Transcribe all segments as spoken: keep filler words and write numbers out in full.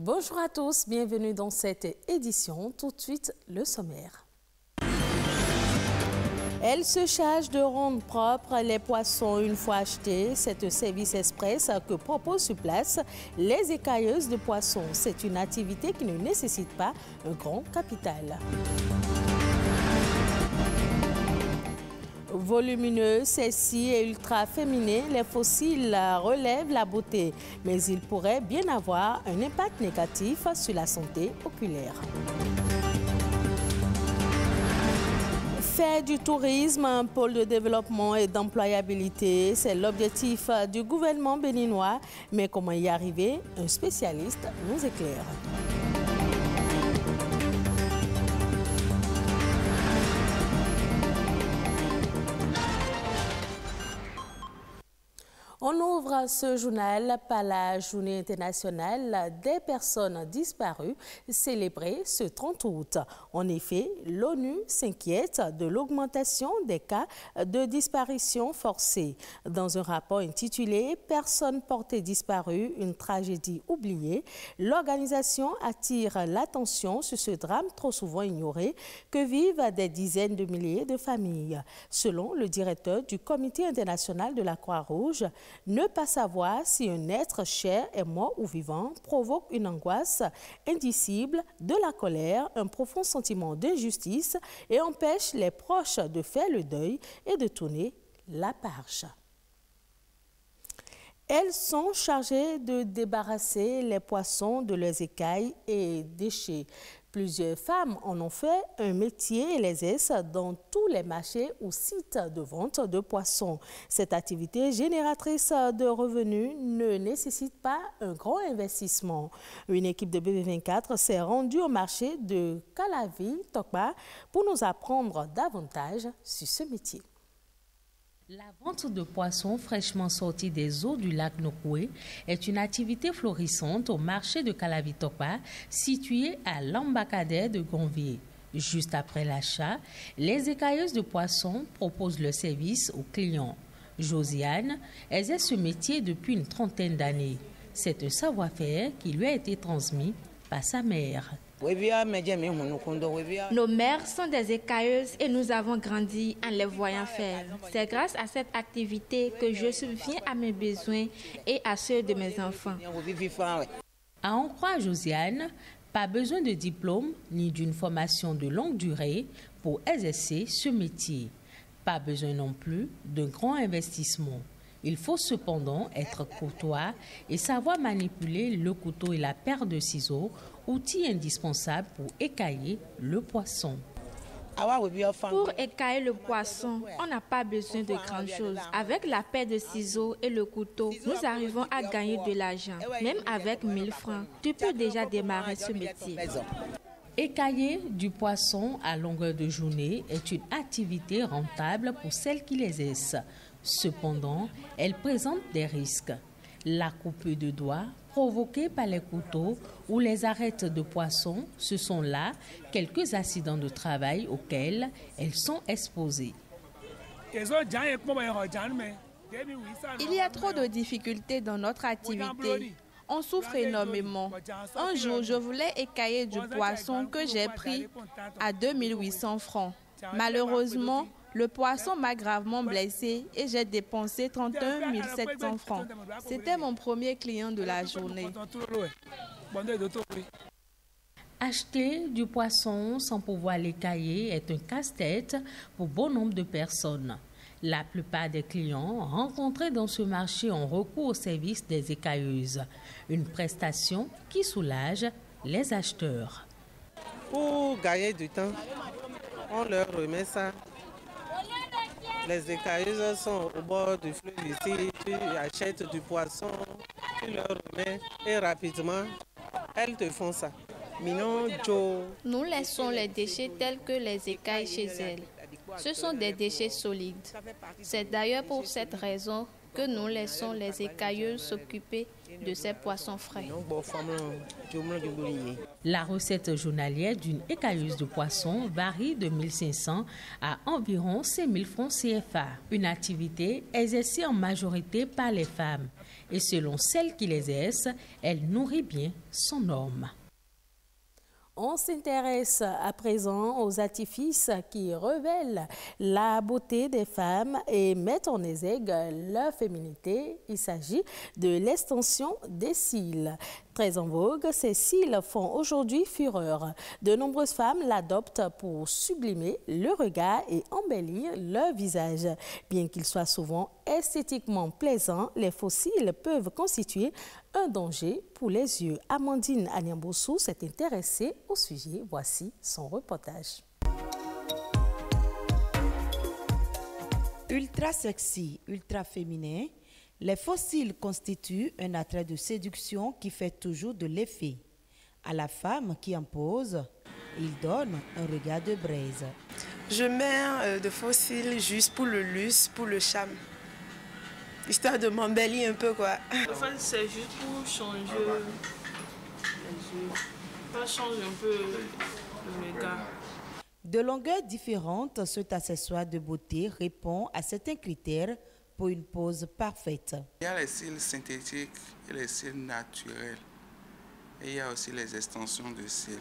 Bonjour à tous, bienvenue dans cette édition. Tout de suite, le sommaire. Elle se charge de rendre propres les poissons une fois achetés. C'est un service express que proposent sur place les écailleuses de poissons. C'est une activité qui ne nécessite pas un grand capital. Volumineux, sexy et ultra féminins, les fossiles relèvent la beauté, mais ils pourraient bien avoir un impact négatif sur la santé oculaire. Faire du tourisme un pôle de développement et d'employabilité, c'est l'objectif du gouvernement béninois. Mais comment y arriver? Un spécialiste nous éclaire. On ouvre ce journal par la Journée internationale des personnes disparues, célébrée ce trente août. En effet, l'ONU s'inquiète de l'augmentation des cas de disparition forcée. Dans un rapport intitulé « Personnes portées disparues, une tragédie oubliée », l'organisation attire l'attention sur ce drame trop souvent ignoré que vivent des dizaines de milliers de familles. Selon le directeur du Comité international de la Croix-Rouge, ne pas savoir si un être cher est mort ou vivant provoque une angoisse indicible, de la colère, un profond sentiment d'injustice et empêche les proches de faire le deuil et de tourner la page. Elles sont chargées de débarrasser les poissons de leurs écailles et déchets. Plusieurs femmes en ont fait un métier et les exercent dans tous les marchés ou sites de vente de poissons. Cette activité génératrice de revenus ne nécessite pas un grand investissement. Une équipe de B V vingt-quatre s'est rendue au marché de Calavi-Tokpa pour nous apprendre davantage sur ce métier. La vente de poissons fraîchement sortis des eaux du lac Nokoué est une activité florissante au marché de Calavi-Tokpa, situé à l'embacadère de Gonvier. Juste après l'achat, les écailleuses de poissons proposent le service aux clients. Josiane exerce ce métier depuis une trentaine d'années. C'est un savoir-faire qui lui a été transmis par sa mère. Nos mères sont des écailleuses et nous avons grandi en les voyant faire. C'est grâce à cette activité que je subviens à mes besoins et à ceux de mes enfants. À en croire Josiane, pas besoin de diplôme ni d'une formation de longue durée pour exercer ce métier. Pas besoin non plus d'un grand investissement. Il faut cependant être courtois et savoir manipuler le couteau et la paire de ciseaux, outils indispensables pour écailler le poisson. Pour écailler le poisson, on n'a pas besoin de grandes choses. Avec la paire de ciseaux et le couteau, nous arrivons à gagner de l'argent. Même avec mille francs, tu peux déjà démarrer ce métier. Écailler du poisson à longueur de journée est une activité rentable pour celles qui l'exercent. Cependant, elle présente des risques. La coupure de doigts provoquée par les couteaux ou les arêtes de poisson, ce sont là quelques accidents de travail auxquels elles sont exposées. Il y a trop de difficultés dans notre activité. On souffre énormément. Un jour, je voulais écailler du poisson que j'ai pris à deux mille huit cents francs. Malheureusement, le poisson m'a gravement blessé et j'ai dépensé trente et un mille sept cents francs. C'était mon premier client de la journée. Acheter du poisson sans pouvoir l'écailler est un casse-tête pour bon nombre de personnes. La plupart des clients rencontrés dans ce marché ont recours au service des écailleuses, une prestation qui soulage les acheteurs. Pour gagner du temps, on leur remet ça. Les écailleuses sont au bord du fleuve ici, tu achètes du poisson, tu leur remets et rapidement, elles te font ça. Nous laissons les déchets tels que les écailles chez elles. Ce sont des déchets solides. C'est d'ailleurs pour cette raison que nous laissons les écailleuses s'occuper de ces poissons frais. La recette journalière d'une écailleuse de poisson varie de mille cinq cents à environ cinq mille francs C F A. Une activité exercée en majorité par les femmes. Et selon celle qui les aise, elle nourrit bien son homme. On s'intéresse à présent aux artifices qui révèlent la beauté des femmes et mettent en exergue leur féminité. Il s'agit de l'extension des cils. Très en vogue, ces cils font aujourd'hui fureur. De nombreuses femmes l'adoptent pour sublimer le regard et embellir leur visage. Bien qu'ils soient souvent esthétiquement plaisants, les faux cils peuvent constituer un danger pour les yeux. Amandine Anyambossou s'est intéressée au sujet. Voici son reportage. Ultra sexy, ultra féminin, les faux cils constituent un attrait de séduction qui fait toujours de l'effet. À la femme qui en pose, il donne un regard de braise. Je mets euh, de faux cils juste pour le luxe, pour le charme. Histoire de m'embellir un peu, quoi. En fait, c'est juste pour changer les yeux. Pas changer un peu le regard. De longueurs différentes, cet accessoire de beauté répond à certains critères pour une pose parfaite. Il y a les cils synthétiques et les cils naturels. Et il y a aussi les extensions de cils.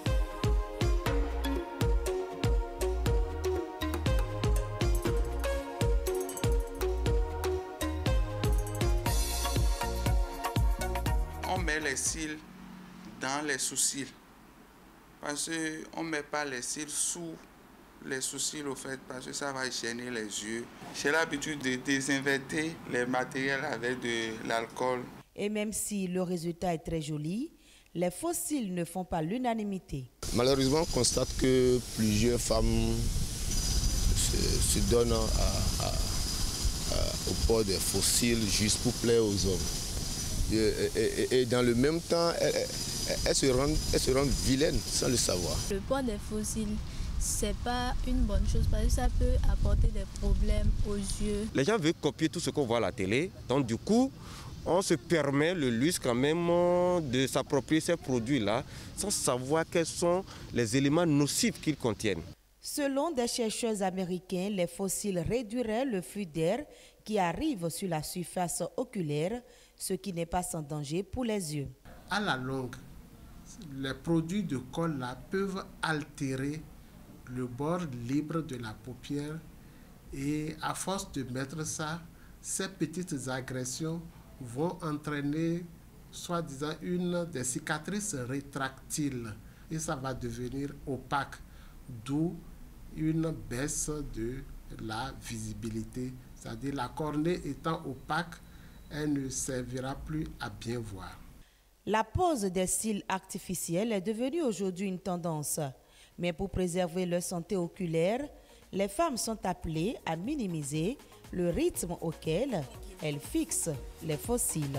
On met les cils dans les sous-cils. Parce qu'on ne met pas les cils sous les sous-cils au fait, parce que ça va gêner les yeux. J'ai l'habitude de désinverter les matériels avec de l'alcool. Et même si le résultat est très joli, les faux cils ne font pas l'unanimité. Malheureusement, on constate que plusieurs femmes se, se donnent à, à, à, au port des faux cils juste pour plaire aux hommes. Et, et, et dans le même temps, elles, elles, se rendent, elles se rendent vilaines sans le savoir. Le port des faux cils, c'est pas une bonne chose parce que ça peut apporter des problèmes aux yeux. Les gens veulent copier tout ce qu'on voit à la télé, donc du coup, on se permet le luxe quand même de s'approprier ces produits-là sans savoir quels sont les éléments nocifs qu'ils contiennent. Selon des chercheurs américains, les faux cils réduiraient le flux d'air qui arrive sur la surface oculaire, ce qui n'est pas sans danger pour les yeux. À la longue, les produits de colle là peuvent altérer le bord libre de la paupière et à force de mettre ça, ces petites agressions vont entraîner soi-disant une des cicatrices rétractiles et ça va devenir opaque, d'où une baisse de la visibilité. C'est-à-dire la cornée étant opaque, elle ne servira plus à bien voir. La pose des cils artificiels est devenue aujourd'hui une tendance. Mais pour préserver leur santé oculaire, les femmes sont appelées à minimiser le rythme auquel elles fixent les faux cils.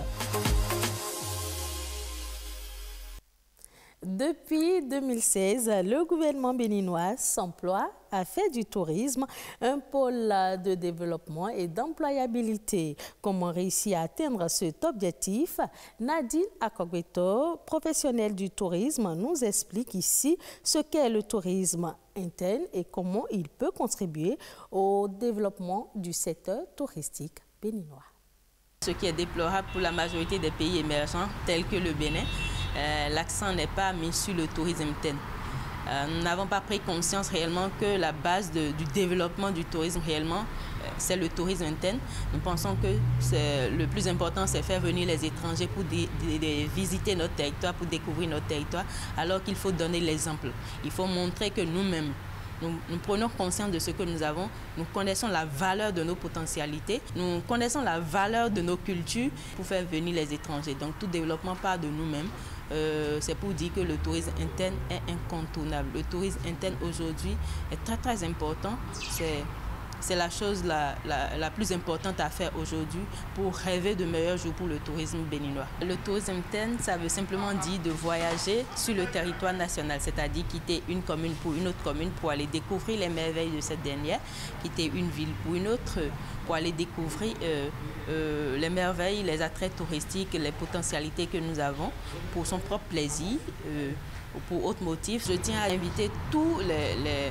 Depuis deux mille seize, le gouvernement béninois s'emploie à faire du tourisme un pôle de développement et d'employabilité. Comment réussir à atteindre cet objectif? Nadine Akogbeto, professionnelle du tourisme, nous explique ici ce qu'est le tourisme interne et comment il peut contribuer au développement du secteur touristique béninois. Ce qui est déplorable pour la majorité des pays émergents tels que le Bénin, Euh, l'accent n'est pas mis sur le tourisme interne. Euh, nous n'avons pas pris conscience réellement que la base de, du développement du tourisme réellement, euh, c'est le tourisme interne. Nous pensons que le plus important, c'est faire venir les étrangers pour de, de, de visiter notre territoire, pour découvrir notre territoire, alors qu'il faut donner l'exemple. Il faut montrer que nous-mêmes, Nous, nous prenons conscience de ce que nous avons, nous connaissons la valeur de nos potentialités, nous connaissons la valeur de nos cultures pour faire venir les étrangers. Donc tout développement part de nous-mêmes. Euh, c'est pour dire que le tourisme interne est incontournable. Le tourisme interne aujourd'hui est très très important. C'est C'est la chose la, la, la plus importante à faire aujourd'hui pour rêver de meilleurs jours pour le tourisme béninois. Le tourisme interne, ça veut simplement dire de voyager sur le territoire national, c'est-à-dire quitter une commune pour une autre commune pour aller découvrir les merveilles de cette dernière, quitter une ville pour une autre pour aller découvrir euh, euh, les merveilles, les attraits touristiques, les potentialités que nous avons pour son propre plaisir euh, ou pour autres motifs. Je tiens à inviter tous les... les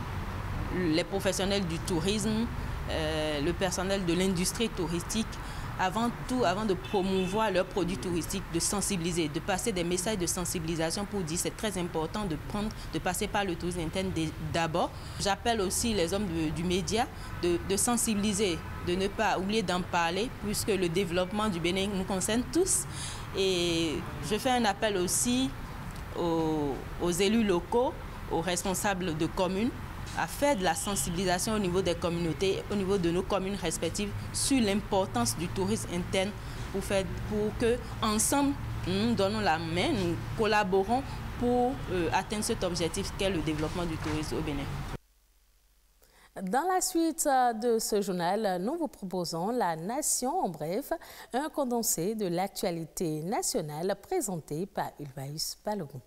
les professionnels du tourisme, euh, le personnel de l'industrie touristique avant tout, avant de promouvoir leurs produits touristiques, de sensibiliser, de passer des messages de sensibilisation pour dire c'est très important de prendre, de passer par le tourisme interne d'abord. J'appelle aussi les hommes de, du média de, de sensibiliser, de ne pas oublier d'en parler, puisque le développement du Bénin nous concerne tous. Et je fais un appel aussi aux, aux élus locaux, aux responsables de communes, à faire de la sensibilisation au niveau des communautés, au niveau de nos communes respectives, sur l'importance du tourisme interne pour, faire, pour que, ensemble, nous donnons la main, nous collaborons pour euh, atteindre cet objectif qu'est le développement du tourisme au Bénin. Dans la suite de ce journal, nous vous proposons La Nation en bref, un condensé de l'actualité nationale présenté par Ulvaïus Balogun.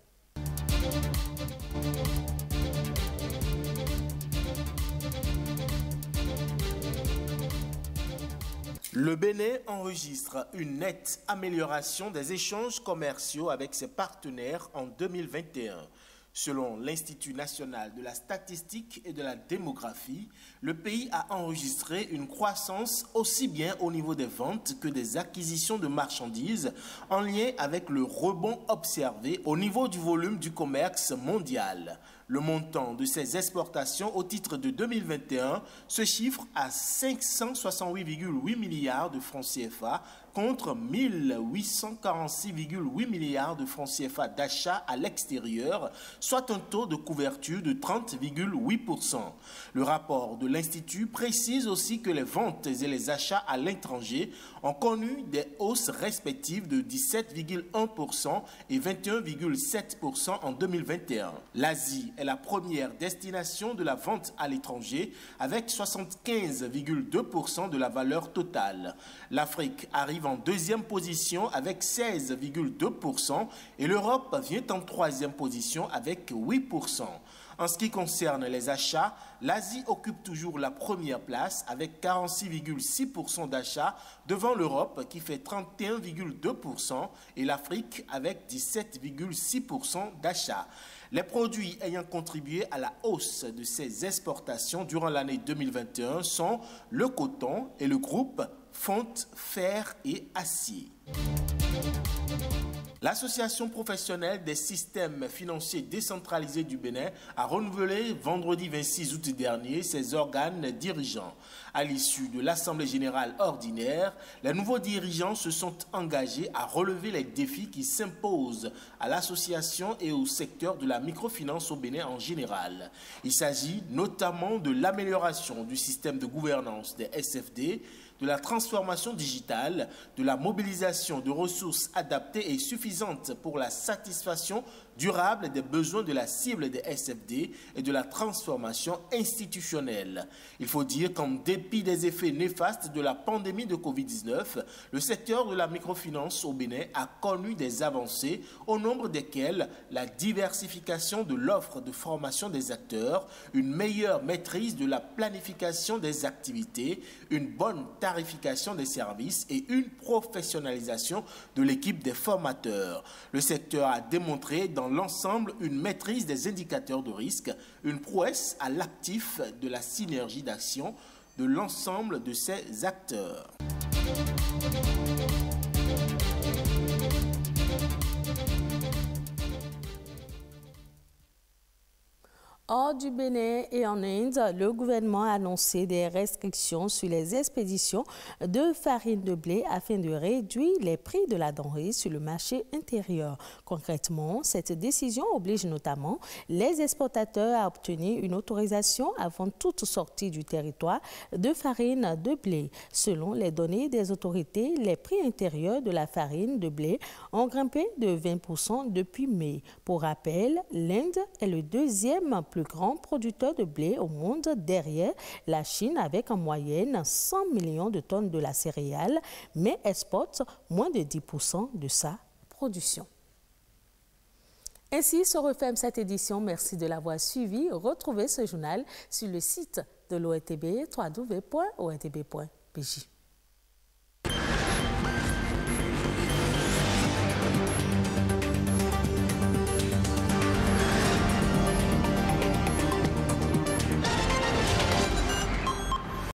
Le Bénin enregistre une nette amélioration des échanges commerciaux avec ses partenaires en deux mille vingt et un. Selon l'Institut national de la statistique et de la démographie, le pays a enregistré une croissance aussi bien au niveau des ventes que des acquisitions de marchandises en lien avec le rebond observé au niveau du volume du commerce mondial. Le montant de ces exportations au titre de deux mille vingt et un se chiffre à cinq cent soixante-huit virgule huit milliards de francs C F A contre mille huit cent quarante-six virgule huit milliards de francs C F A d'achat à l'extérieur, soit un taux de couverture de trente virgule huit pour cent. Le rapport de l'Institut précise aussi que les ventes et les achats à l'étranger ont connu des hausses respectives de dix-sept virgule un pour cent et vingt et un virgule sept pour cent en deux mille vingt et un. L'Asie est la première destination de la vente à l'étranger avec soixante-quinze virgule deux pour cent de la valeur totale. L'Afrique arrive en deuxième position avec seize virgule deux pour cent et l'Europe vient en troisième position avec huit pour cent. En ce qui concerne les achats, l'Asie occupe toujours la première place avec quarante-six virgule six pour cent d'achats devant l'Europe qui fait trente et un virgule deux pour cent et l'Afrique avec dix-sept virgule six pour cent d'achats. Les produits ayant contribué à la hausse de ces exportations durant l'année deux mille vingt et un sont le coton et le groupe fonte, fer et acier. L'Association professionnelle des systèmes financiers décentralisés du Bénin a renouvelé vendredi vingt-six août dernier ses organes dirigeants. À l'issue de l'Assemblée générale ordinaire, les nouveaux dirigeants se sont engagés à relever les défis qui s'imposent à l'association et au secteur de la microfinance au Bénin en général. Il s'agit notamment de l'amélioration du système de gouvernance des S F D, de la transformation digitale, de la mobilisation de ressources adaptées et suffisantes pour la satisfaction durable des besoins de la cible des S F D et de la transformation institutionnelle. Il faut dire qu'en dépit des effets néfastes de la pandémie de Covid dix-neuf, le secteur de la microfinance au Bénin a connu des avancées, au nombre desquelles la diversification de l'offre de formation des acteurs, une meilleure maîtrise de la planification des activités, une bonne tarification des services et une professionnalisation de l'équipe des formateurs. Le secteur a démontré dans l'ensemble une maîtrise des indicateurs de risque, une prouesse à l'actif de la synergie d'action de l'ensemble de ces acteurs. Hors du Bénin et en Inde, le gouvernement a annoncé des restrictions sur les expéditions de farine de blé afin de réduire les prix de la denrée sur le marché intérieur. Concrètement, cette décision oblige notamment les exportateurs à obtenir une autorisation avant toute sortie du territoire de farine de blé. Selon les données des autorités, les prix intérieurs de la farine de blé ont grimpé de vingt pour cent depuis mai. Pour rappel, l'Inde est le deuxième plus grand producteur de blé au monde derrière la Chine avec en moyenne cent millions de tonnes de la céréale, mais exporte moins de dix pour cent de sa production. Ainsi se referme cette édition. Merci de l'avoir suivi. Retrouvez ce journal sur le site de l'O R T B, w w w point o r t b point b j.